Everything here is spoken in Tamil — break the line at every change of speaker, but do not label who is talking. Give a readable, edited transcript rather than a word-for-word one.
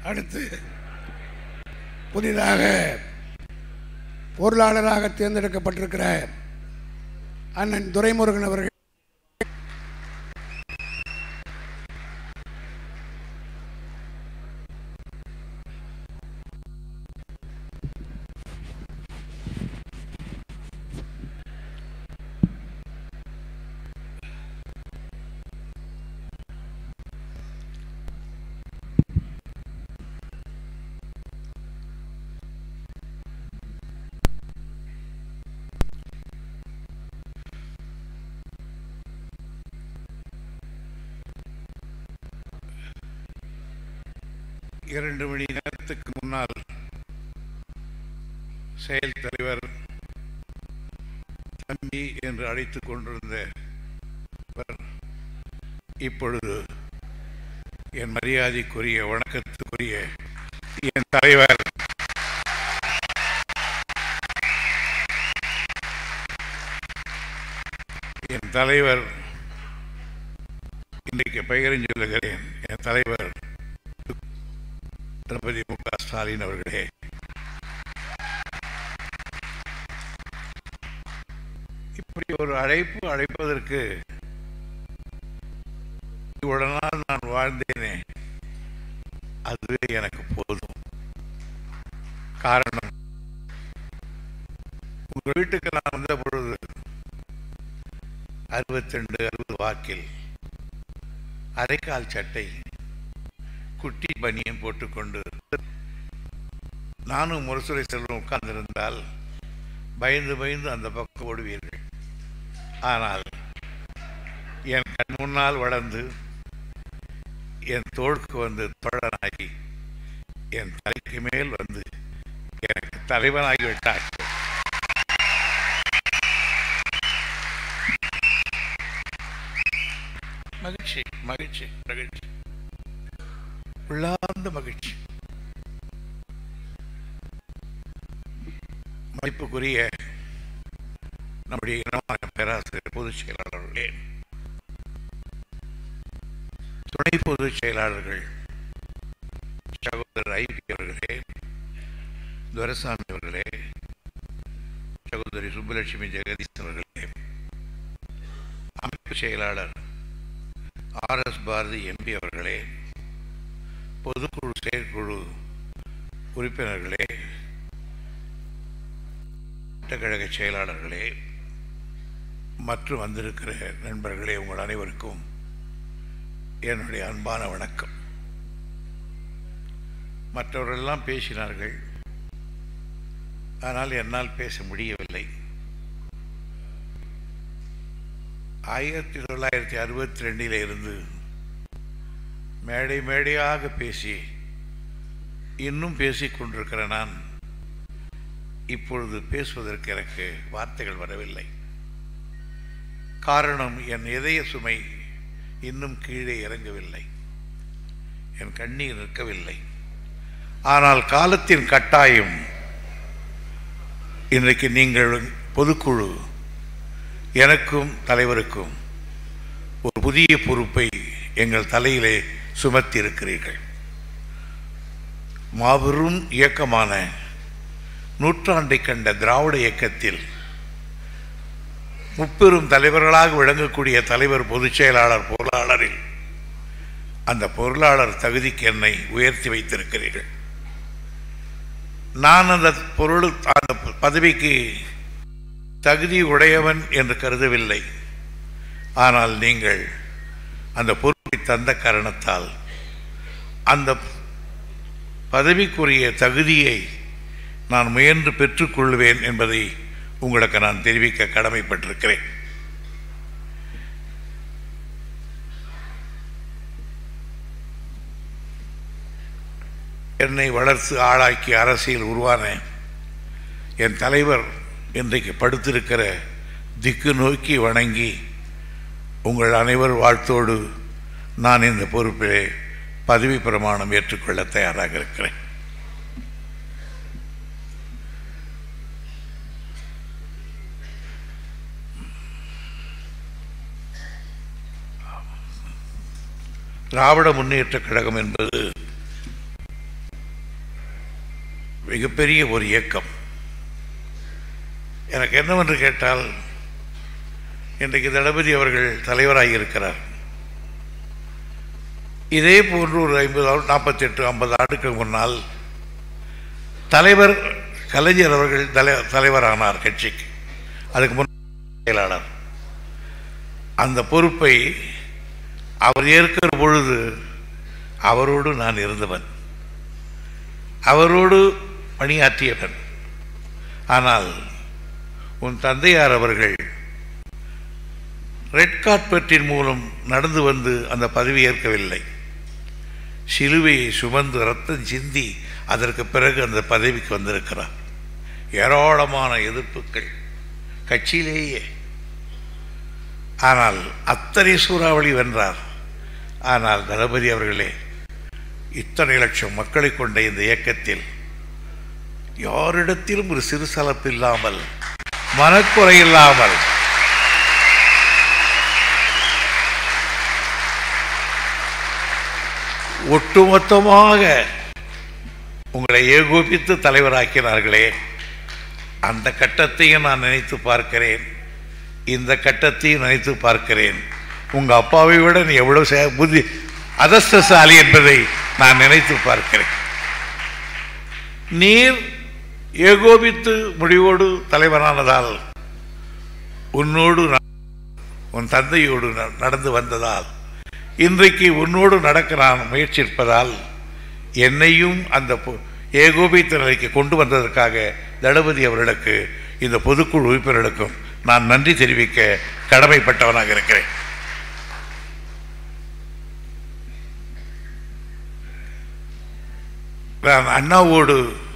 அடுத்து புதிதாக பொருளாளராக தேர்ந்தெடுக்கப்பட்டிருக்கிற அண்ணன் துரைமுருகன் அவர்கள் இரண்டு மணி நேரத்துக்கு முன்னால் செயல் தலைவர் தம்பி என்று அழைத்துக் கொண்டிருந்தவர் இப்பொழுது என் மரியாதைக்குரிய வணக்கத்துக்குரிய என் தலைவர் இன்றைக்கு பெயரும் சொல்லுகிறேன். என் தலைவர் திரௌபதி மு க ஸ்டாலின் அவர்களே, இப்படி ஒரு அழைப்பதற்கு உடனால் நான் வாழ்ந்தேனே, அதுவே எனக்கு போதும். காரணம், உங்கள் வீட்டுக்கு நான் வந்த பொழுது 62-60 வாக்கில் அரைக்கால் சட்டை குட்டி பனியன் போட்டுக்கொண்டு நானும் முரசுரை செல்வம் உட்கார்ந்திருந்தால் பயந்து அந்த பக்கம் ஓடுவீர்கள். ஆனால் என் கண் முன்னால் வளர்ந்து என் தோளுக்கு வந்து தோழனாகி என் தலைக்கு மேல் வந்து எனக்கு தலைவனாகிவிட்டார். மகிழ்ச்சி மகிழ்ச்சி மகிழ்ச்சி, உள்ளார்ந்த மகிழ்ச்சி. மதிப்புக்குரிய நம்முடைய இனமான பேராசிரியர் பொதுச் செயலாளர்களே, துணை பொதுச் செயலாளர்கள் சகோதரர் ஐபி அவர்களே, துரைசாமி அவர்களே, சகோதரி சுப்புலட்சுமி ஜெகதீசன் அவர்களே, அமைப்பு செயலாளர் RS பாரதி MP அவர்களே, பொதுக்குழு செயற்குழு உறுப்பினர்களே, கழக செயலாளர்களே மற்றும் வந்திருக்கிற நண்பர்களே, உங்கள் அனைவருக்கும் என்னுடைய அன்பான வணக்கம். மற்றவர்களெல்லாம் பேசினார்கள், ஆனால் என்னால் பேச முடியவில்லை. 1962 இருந்து மேடையாக பேசி இன்னும் பேசிக்கொண்டிருக்கிற நான் இப்பொழுது பேசுவதற்கு எனக்கு வார்த்தைகள் வரவில்லை. காரணம், என் இதய சுமை இன்னும் கீழே இறங்கவில்லை, என் கண்ணீர் நிற்கவில்லை. ஆனால் காலத்தின் கட்டாயம் இன்றைக்கு நீங்கள் பொதுக்குழு எனக்கும் தலைவருக்கும் ஒரு புதிய பொறுப்பை எங்கள் தலையிலே சுமத்தி இருக்கிறீர்கள். மாபெரும் இயக்கமான நூற்றாண்டை கண்ட திராவிட இயக்கத்தில் முப்பெரும் தலைவர்களாக விளங்கக்கூடிய தலைவர், பொதுச் செயலாளர், பொருளாளரில் அந்த பொருளாளர் தகுதிக்கு என்னை உயர்த்தி வைத்திருக்கிறீர்கள். நான் அந்த பதவிக்கு தகுதி உடையவன் என்று கருதவில்லை. ஆனால் நீங்கள் அந்த பொறுப்பை தந்த காரணத்தால் அந்த பதவிக்குரிய தகுதியை நான் முயன்று பெற்றுக்கொள்வேன் என்பதை உங்களுக்கு நான் தெரிவிக்க கடமைப்பட்டிருக்கிறேன். என்னை வளர்த்து ஆளாக்கி அரசியல் உருவான என் தலைவர் இன்றைக்கு படுத்திருக்கிற திக்கு நோக்கி வணங்கி உங்கள் அனைவர் வாழ்த்தோடு நான் இந்த பொறுப்பிலே பதவி பிரமாணம் ஏற்றுக்கொள்ள தயாராக இருக்கிறேன். திராவிட முன்னேற்றக் கழகம் என்பது மிகப்பெரிய ஒரு இயக்கம். எனக்கு என்னவென்று கேட்டால், இன்றைக்கு தளபதி அவர்கள் தலைவராகி இருக்கிறார். இதே போன்று ஒரு 48-50 ஆண்டுக்கு முன்னால் தலைவர் கலைஞர் அவர்கள் தலைவரானார் கட்சிக்கு. அதுக்கு முன்னாள் செயலாளர். அந்த பொறுப்பை அவர் ஏற்கிற பொழுது அவரோடு நான் இருந்தவன், அவரோடு பணியாற்றியவன். ஆனால் உன் தந்தையார் அவர்கள் ரெட் கார்பெட்டின் மூலம் நடந்து வந்து அந்த பதவி ஏற்கவில்லை. சிலுவையை சுமந்து ரத்தம் சிந்தி அதற்கு பிறகு அந்த பதவிக்கு வந்திருக்கிறார். ஏராளமான எதிர்ப்புகள் கட்சியிலேயே. ஆனால் அத்தனை சூறாவளி வென்றார். ஆனால் தளபதி அவர்களே, இத்தனை லட்சம் மக்களை கொண்ட இந்த இயக்கத்தில் யாரிடத்திலும் ஒரு சிறு சலப்பு இல்லாமல், மனக்குறை இல்லாமல், ஒட்டுமொத்தமாக உங்களை ஏகோபித்து தலைவராக்கினார்களே, அந்த கட்டத்தையும் நான் நினைத்து பார்க்கிறேன். இந்த கட்டத்தையும் நினைத்து பார்க்கிறேன். உங்க அப்பாவை விட நீ எவ்வளவு புத்தி அதிர்ஷ்டசாலி என்பதை நான் நினைத்து பார்க்கிறேன். நீர் ஏகோபித்து முடிவோடு தலைவரானதால், உன்னோடு உன் தந்தையோடு நடந்து வந்ததால், இன்றைக்கு உன்னோடு நடக்க நான் முயற்சிப்பதால், என்னையும் அந்த ஏகோபித்த நிலைக்கு கொண்டு வந்ததற்காக தளபதி அவர்களுக்கு, இந்த பொதுக்குழு உறுப்பினர்களுக்கும் நான் நன்றி தெரிவிக்க கடமைப்பட்டவனாக இருக்கிறேன். நான் அண்ணாவோடு